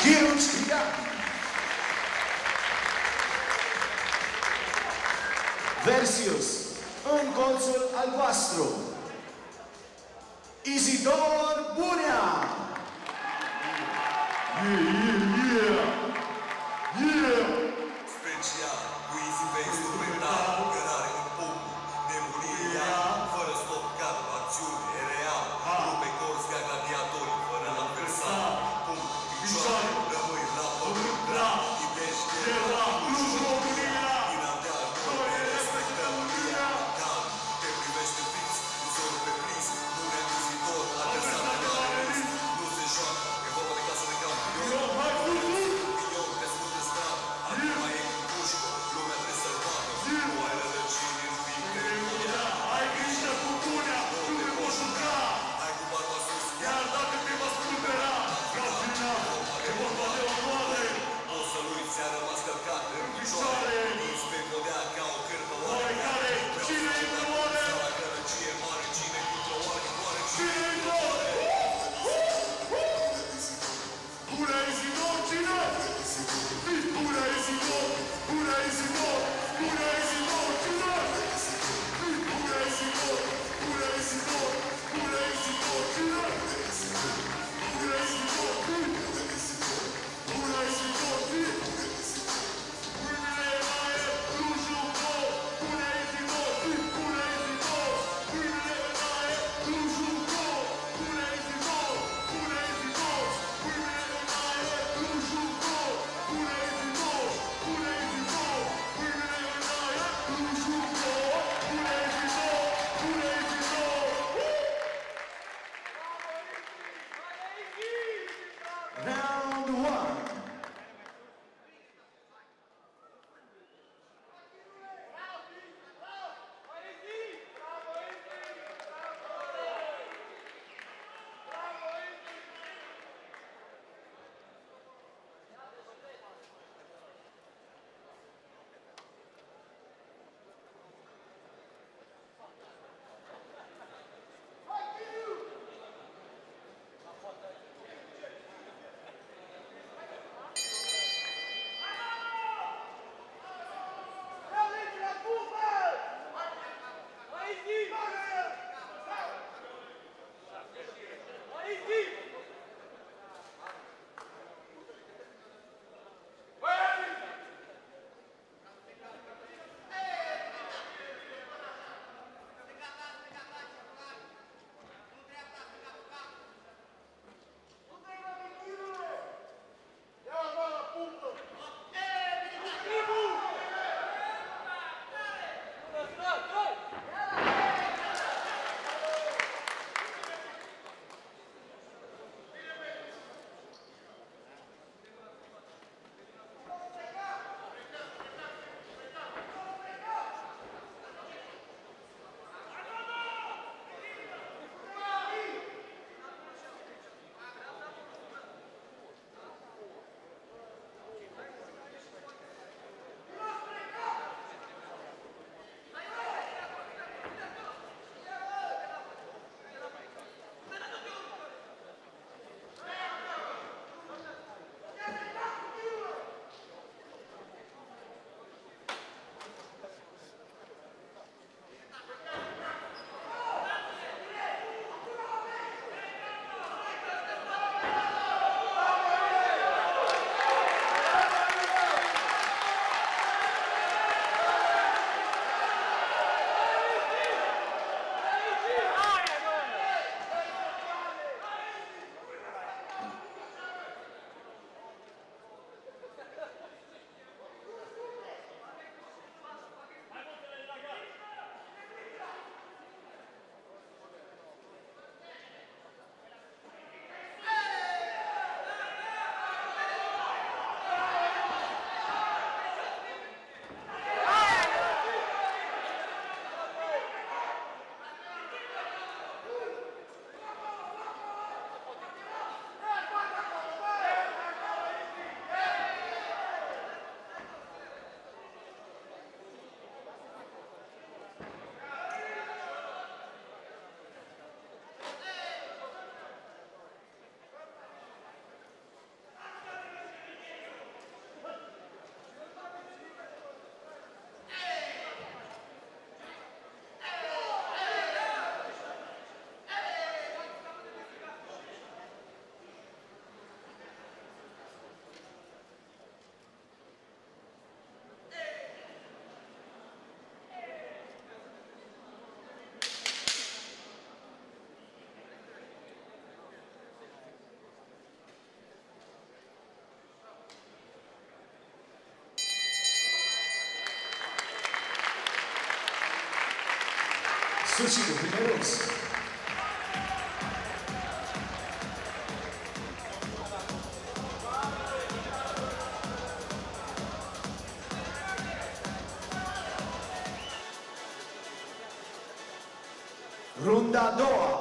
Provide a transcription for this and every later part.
Chirurgia. Versius, în colțul albastru, Izidor Bunea. Special, cu Easy Bass, instrumental, cărare în pumn, nebunia, fără stop, cadru, acțiune, real, rupe corzi ca gladiatori, fără adversar, punct, picioare, rămâi la pământ, drag, idești, era, Clujul România, Inadeal, noi respectăm Unia, Dan, te privește fix, uzorul pe plis, Bunea Izidor, adversar de mare risc, nu se joacă, e vorba de clasă de campion, milion, te scurt în stradă, acum e în pușcă, lumea trebuie să-l vadă, nu ai rădăcini în fiecare iunia, Ai grijă cu Bunea, nu te poți juca, ai cu barba sus, chiar dacă te va spulbera, la final, e vorba de onoare. o să lui ți-a rămas călcat în picioare, nici pe podea ca o cârpă Oarecare, cine îi doare? la cărăcie mare, cine contra oare, oare Cine îi doare? Bunea Izidor, cine? Bunea Izidor, Bunea Izidor, Bunea Izidor, cine? Bunea Izidor, Bunea Izidor, Bunea Izidor, cine? Bunea Izidor, Bunea Izidor, cine? Mâinile în aer, Clujul gol, Bunea Izidor, Bunea Izidor, mâinile în aer, Clujul gol, Bunea Izidor, Bunea Izidor, mâinile în aer, Clujul gol, Bunea Izidor, Bunea Izidor, mâinile în aer, Clujul gol, Bunea Izidor, Bunea Izidor. Round one. Sfârșitul primului. Runda a doua.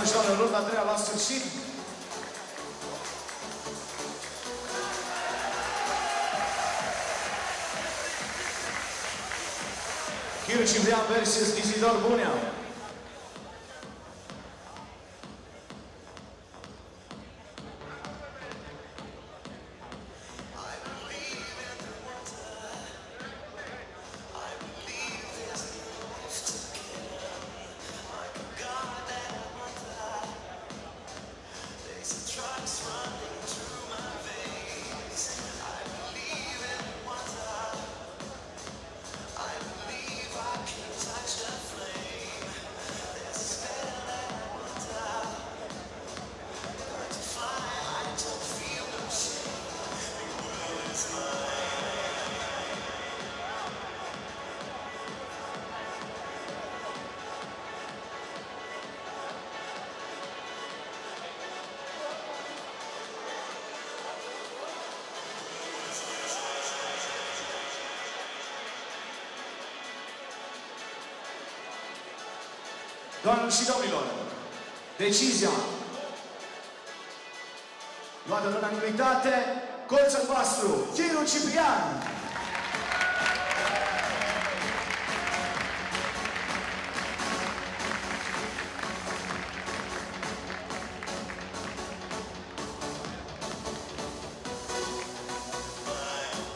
doamnelor și domnilor, runda a treia la sfârșit. Chiru Ciprian versus Isidor Bunea. Doamnelor și domnilor, decizia luată în unanimitate, colț albastru, Chiru Ciprian.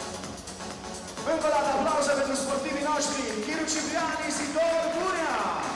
Încă o dată aplauze pentru sportivii noștri, Chiru Ciprian, Isidor Bunea.